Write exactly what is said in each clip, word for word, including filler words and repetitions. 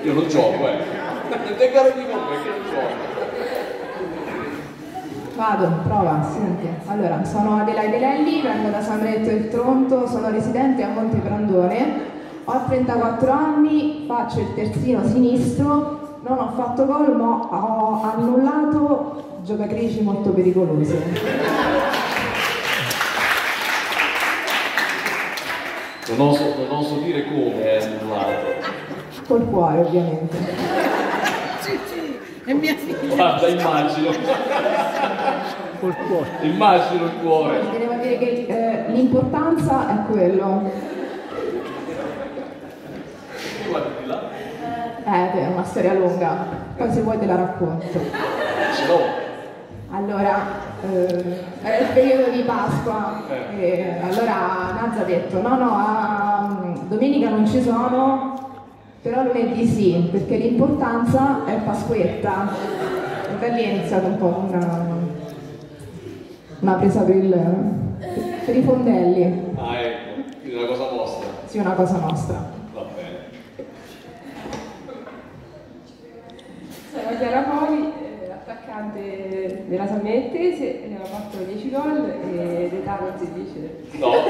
Io non gioco, eh. Non te caro di me perché non gioco. Vado, prova, senti. Allora, sono Adelaide Lelli, vengo da San Benedetto del Tronto, sono residente a Monte Brandone, ho trentaquattro anni, faccio il terzino sinistro, non ho fatto gol, ma ho annullato giocatrici molto pericolose. Non oso, non oso dire come è annullato. Col cuore, ovviamente. Sì, sì, è mia figlia. Guarda, immagino. Col cuore. Immagino il cuore. Mi devo dire che eh, l'importanza è quello. Guarda di là. Eh, è una storia lunga, poi se vuoi te la racconto. Ce l'ho. Allora, eh, era il periodo di Pasqua, e allora Nazza ha detto no no, a, domenica non ci sono, però lunedì sì, perché l'importanza è Pasquetta. E da lì è iniziata un po' una, una presa per, il, per i fondelli. Ah, ecco, quindi una cosa vostra. Sì, una cosa nostra. Va bene. Sono Chiara Poli, eh, attaccante della San Benedettese, ne ho fatto dieci gol e l'età non si dice. No, no.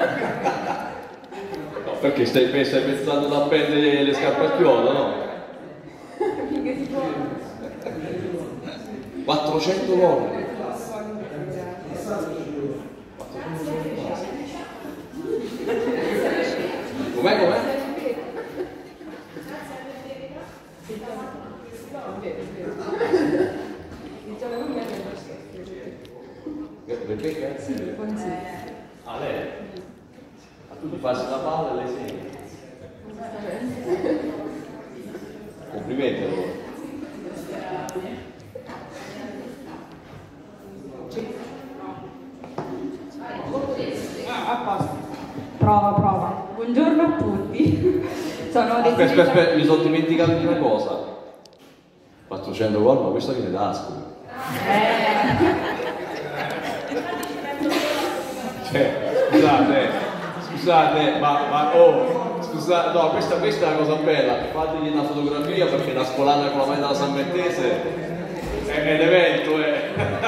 No, perché stai, stai pensando ad appendere le scarpe a chiodo, no? Finché si può. quattrocento gol. Com'è, com'è? Rebecca? Sì, Fonzi. Ah, lei? Ma tu ti passi la palla e lei segna. Complimenti allora. Ah, a posto. Prova, prova. Buongiorno a tutti. Sono Aspetta, aspetta, aspetta, mi sono dimenticato di una cosa. quattrocento gol, ma questo viene da Ascoli. Eh. Cioè, scusate, scusate, ma, ma oh, scusate, no, questa, questa è una cosa bella, fategli una fotografia perché la scolana con la maglia della San Benedettese è, è un evento, eh.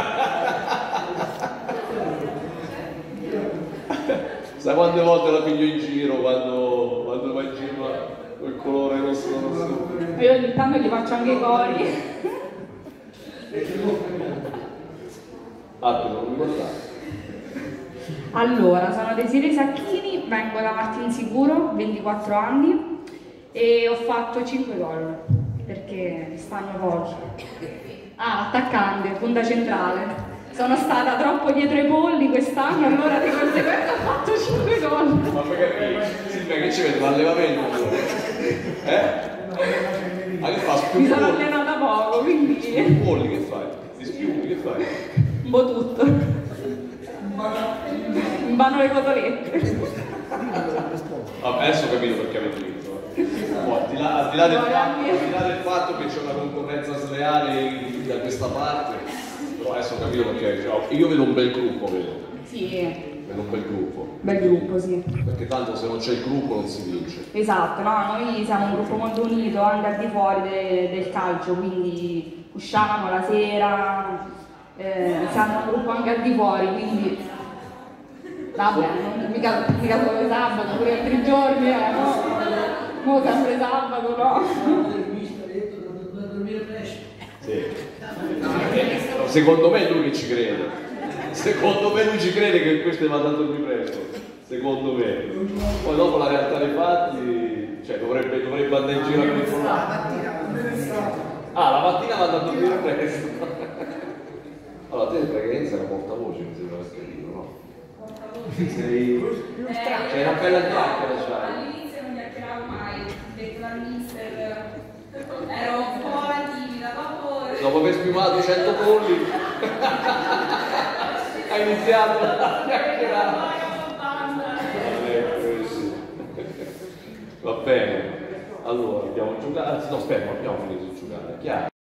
Sai quante volte la piglio in giro quando, quando va in giro quel colore rosso rosso? Io ogni tanto gli faccio anche i cori. Ah, te lo ricordate? Allora, sono Desiree Sacchini, vengo da Martinsicuro, ventiquattro anni e ho fatto cinque gol perché stanno pochi. Ah, attaccante, punta centrale. Sono stata troppo dietro i polli quest'anno, allora di conseguenza ho fatto cinque gol. Ma perché Silvia che ci vede l'allevamento? Eh? Ma che fa? Mi sono Spiumi allenata poco, quindi polli che fai? Ti spiumi che fai? un po' tutto. Mi vanno le cotolette. Vabbè, adesso ho capito perché avete vinto. Oh, al, di là, al, di là del fatto, al di là del fatto che c'è una concorrenza sleale da questa parte, però adesso ho capito perché io vedo un bel gruppo, vedo. Sì, Vedo un bel gruppo. bel gruppo, sì. Perché tanto se non c'è il gruppo non si vince. Esatto, no, noi siamo un gruppo molto unito anche al di fuori de- del calcio, quindi usciamo la sera, eh, siamo un gruppo anche al di fuori, quindi vabbè, non, mica, mica solo sabato, pure altri giorni, eh, no? Mo sempre sabato, no? Sì. Secondo me è lui che ci crede. Secondo me lui ci crede che questo va tanto più presto. Secondo me. Poi dopo la realtà dei fatti, cioè dovrebbe, dovrebbe andare in giro a controllare. Ah, la mattina va tanto più presto. Allora, te praticamente era portavoce, mi sembra questo libro, no? Sei... C'è una bella chiacchiera, c'hai. All'inizio non chiacchieravo mai, detto dal mister, ero un po' timida, dopo... Dopo aver spiumato cento polli, hai iniziato a chiacchierare. Va bene, allora abbiamo giocato, no aspetta, non abbiamo finito di giocare, chiaro.